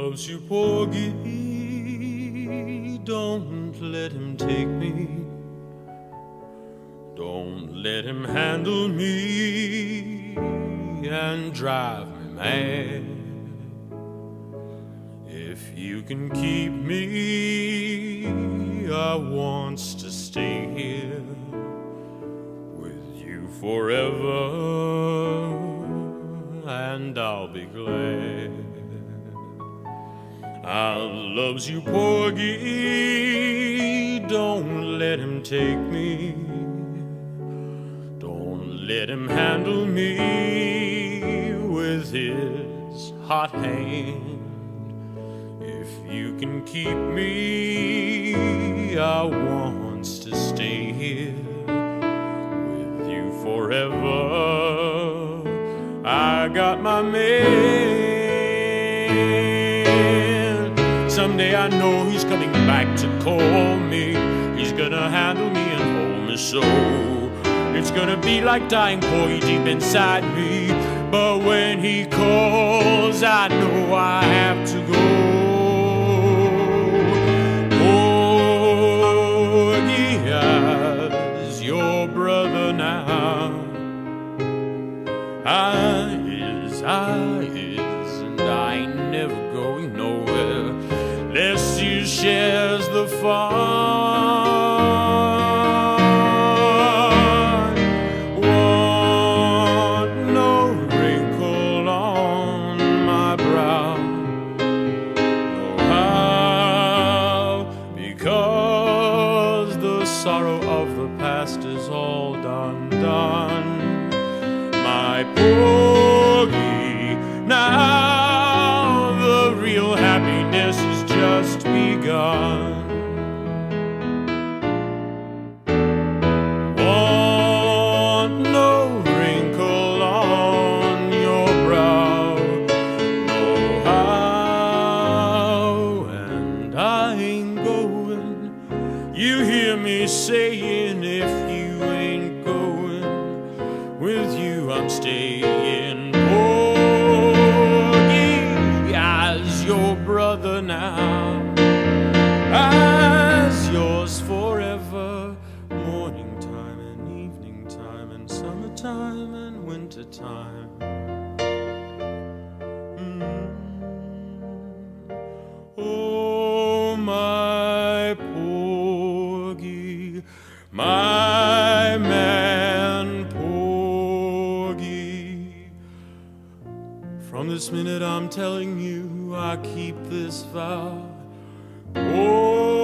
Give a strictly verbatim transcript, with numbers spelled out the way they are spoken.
loves you, Porgy. Don't let him take me. Don't let him handle me and drive me mad. If you can keep me, I wants to stay here with you forever, and I'll be glad. I loves you, Porgy. Don't let him take me. Don't let him handle me with his hot hand. If you can keep me, I wants to stay here with you forever. I got my man. Someday I know he's coming back to call me. He's gonna handle me and hold me so. It's gonna be like dying Porgy deep inside me. But when he calls, I know I have to go. Porgy, as your brother now, I is, I is, and I ain't never going nowhere lest you shares the fun. Want no wrinkle on my brow, no how, because the sorrow of the past is all done, done. My Porgy, now the real happiness has just begun. Want no wrinkle on your brow, no how, and I ain't going. You hear me saying, if you ain't going, with you I'm staying. Porgy, as your brother now, as yours forever. Morning time and evening time and summertime and winter time. Mm. Oh, my Porgy, my man Porgy. From this minute I'm telling you, I keep this vow. Oh,